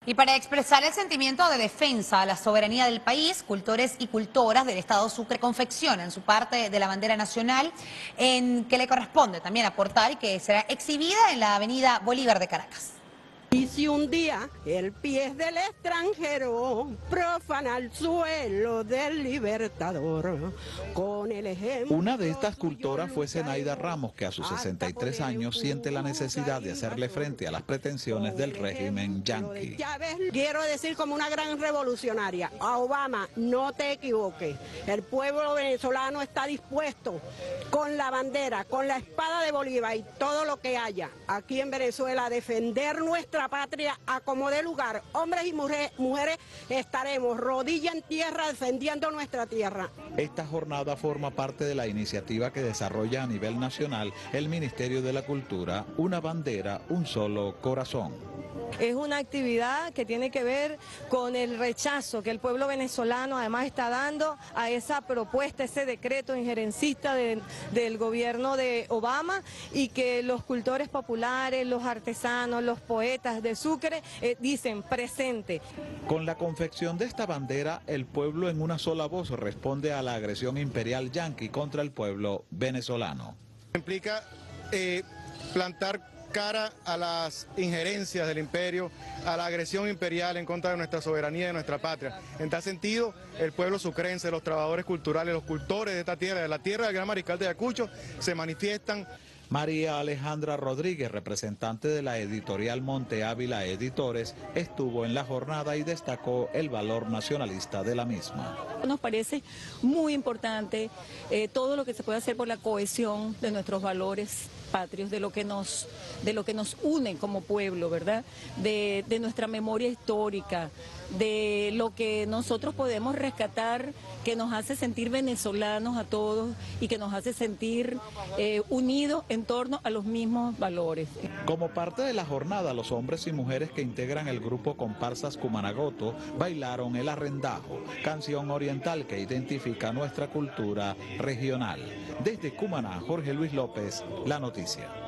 Y para expresar el sentimiento de defensa a la soberanía del país, cultores y cultoras del Estado Sucre confeccionan su parte de la bandera nacional, en que le corresponde también aportar y que será exhibida en la Avenida Bolívar de Caracas. Y si un día el pie es del extranjero profana el suelo del libertador, con el ejemplo... Una de estas cultoras fue Zenaida Ramos, que a sus 63 años siente la necesidad de hacerle frente a las pretensiones del régimen yanqui. Quiero decir como una gran revolucionaria, a Obama, no te equivoques, el pueblo venezolano está dispuesto con la bandera, con la espada de Bolívar y todo lo que haya aquí en Venezuela a defender nuestra patria a como dé lugar. Hombres y mujeres estaremos rodilla en tierra defendiendo nuestra tierra. Esta jornada forma parte de la iniciativa que desarrolla a nivel nacional el Ministerio de la Cultura, Una bandera, un solo corazón. Es una actividad que tiene que ver con el rechazo que el pueblo venezolano además está dando a esa propuesta, ese decreto injerencista del gobierno de Obama, y que los cultores populares, los artesanos, los poetas de Sucre dicen presente. Con la confección de esta bandera, el pueblo en una sola voz responde a la agresión imperial yanqui contra el pueblo venezolano. Implica plantar cara a las injerencias del imperio, a la agresión imperial en contra de nuestra soberanía y de nuestra patria. En tal sentido, el pueblo sucrense, los trabajadores culturales, los cultores de esta tierra, de la tierra del Gran Mariscal de Ayacucho, se manifiestan. María Alejandra Rodríguez, representante de la editorial Monte Ávila Editores, estuvo en la jornada y destacó el valor nacionalista de la misma. Nos parece muy importante todo lo que se puede hacer por la cohesión de nuestros valores patrios, de lo que nos une como pueblo, ¿verdad? De nuestra memoria histórica, de lo que nosotros podemos rescatar, que nos hace sentir venezolanos a todos y que nos hace sentir unidos en torno a los mismos valores. Como parte de la jornada, los hombres y mujeres que integran el grupo Comparsas Cumanagoto bailaron el arrendajo, canción oriental que identifica nuestra cultura regional. Desde Cumaná, Jorge Luis López, La Noticia.